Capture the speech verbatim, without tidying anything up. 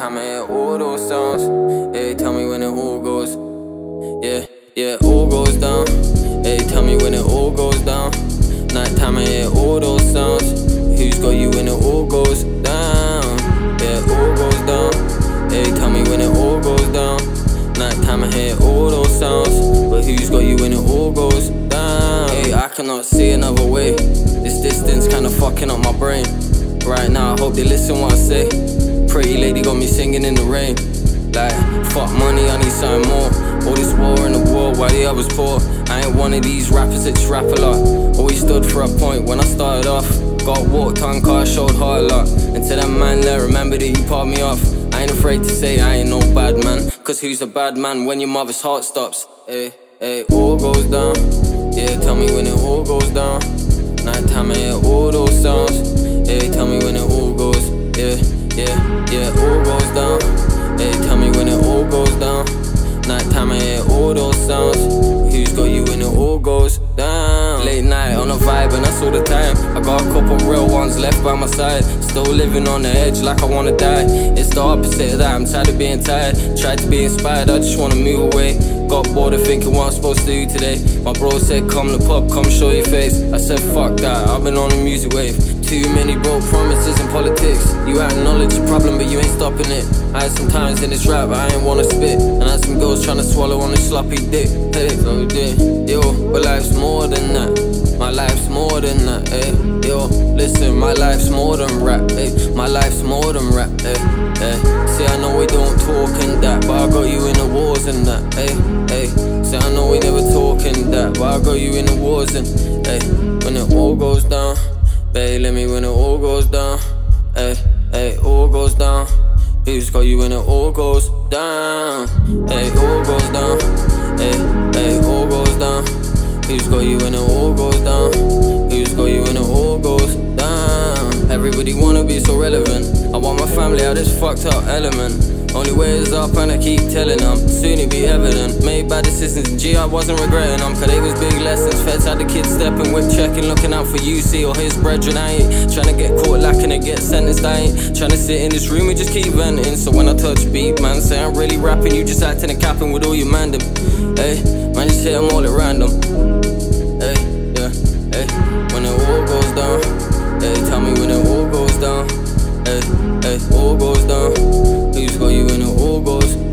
Nighttime I hear all those sounds. Hey, tell me when it all goes. Yeah, yeah, all goes down. Hey, tell me when it all goes down. Nighttime I hear all those sounds. Who's got you when it all goes down? Yeah, all goes down. Hey, tell me when it all goes down. Nighttime I hear all those sounds. But who's got you when it all goes down? Hey, I cannot see another way. This distance kinda fucking up my brain. Right now I hope they listen what I say. Pretty lady got me singing in the rain. Like, fuck money, I need something more. All this war in the war while the others poor. I ain't one of these rappers that just rap a lot. Always stood for a point when I started off. Got walked on car, showed heart a lot. Until that man there remember that you part me off. I ain't afraid to say I ain't no bad man. Cause who's a bad man when your mother's heart stops? Hey, hey, all goes down. Yeah, tell me when it all goes down. Nighttime I hear all those sounds. Hey, tell me when it all goes. Yeah, yeah, yeah, all goes down. Hey, tell me when it all goes down. Nighttime I hear all those sounds. Who's got you when it all goes down? Late night on a vibe and that's all the time. I got a couple real ones left by my side. Still living on the edge like I wanna die. It's the opposite of that, I'm tired of being tired. Tried to be inspired, I just wanna move away. Got bored of thinking what I'm supposed to do today. My bro said come to the pub, come show your face. I said fuck that, I've been on a music wave. Too many broke promises in politics. You acknowledge the problem but you ain't stopping it. I had some times in this rap I ain't wanna spit. And I had some girls tryna swallow on a sloppy dick. Hey, so yeah, yo, but life's more than that. My life's more than that, hey, yo, listen, my life's more than rap, hey, my life's more than rap, hey, hey. See, I know we don't talk in that, but I got you in the wars and that, hey, hey. See, I know we never talk in that, but I got you in the wars and, hey, when it all goes down, babe, let me when it all goes down, hey, hey, all goes down. Who's got you when it all goes down? Hey, all goes down, hey, hey, all goes down. Who's got you when it all goes down? Who's got you when it all goes down? Everybody wanna be so relevant. I want my family out this fucked up element. Only way is up and I keep telling them. Soon it be evident. Made bad decisions and G I wasn't regretting them. Cause they was big lessons. Feds had the kids stepping, whip checking, looking out for U C or his brethren. I ain't tryna get caught lacking and get sentenced. I ain't tryna sit in this room and just keep venting. So when I touch beat, man, say I'm really rapping. You just acting and capping with all your mandem. Hey, man, just hit them all at random. Hey, yeah, hey, when it all goes down. Hey, tell me when it all goes down. Hey, hey, all goes down. Who's got you when it all goes